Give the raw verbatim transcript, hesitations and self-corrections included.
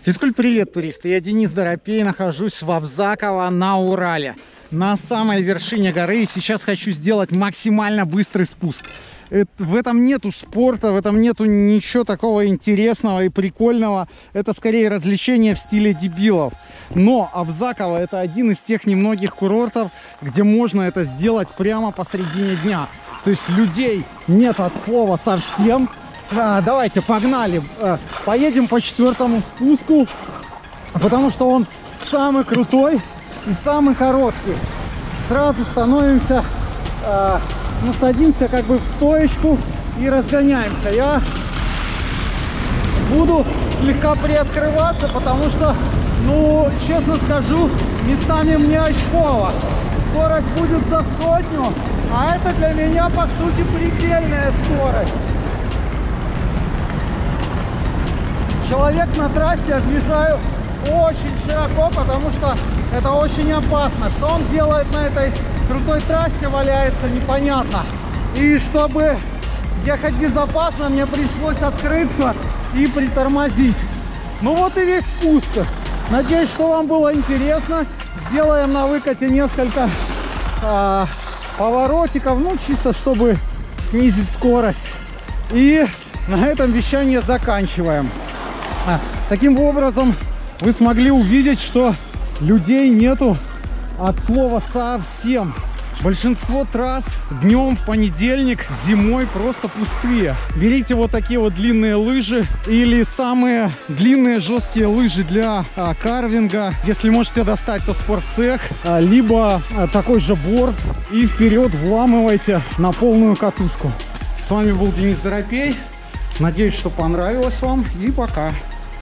Физкульт, привет, туристы! Я Денис Доропей, нахожусь в Абзаково на Урале, на самой вершине горы. И сейчас хочу сделать максимально быстрый спуск. В этом нету спорта, в этом нету ничего такого интересного и прикольного. Это скорее развлечение в стиле дебилов. Но Абзаково — это один из тех немногих курортов, где можно это сделать прямо посредине дня. То есть людей нет от слова совсем. А, давайте, погнали. А, поедем по четвертому спуску, потому что он самый крутой и самый короткий. Сразу становимся, а, ну, садимся как бы в стоечку и разгоняемся. Я буду слегка приоткрываться, потому что, ну, честно скажу, местами мне очково. Скорость будет за сотню, а это для меня, по сути, предельная скорость. Человек на трассе объезжаю очень широко, потому что это очень опасно. Что он делает на этой крутой трассе, валяется непонятно. И чтобы ехать безопасно, мне пришлось открыться и притормозить. Ну вот и весь спуск. Надеюсь, что вам было интересно. Сделаем на выкате несколько а, поворотиков, ну чисто чтобы снизить скорость. И на этом вещание заканчиваем. А, таким образом вы смогли увидеть, что людей нету от слова совсем. Большинство трасс днем в понедельник, зимой просто пустые. Берите вот такие вот длинные лыжи или самые длинные жесткие лыжи для а, карвинга. Если можете достать, то спортцех, а, либо а, такой же борд, и вперед вламывайте на полную катушку. С вами был Денис Доропей. Надеюсь, что понравилось вам, и пока.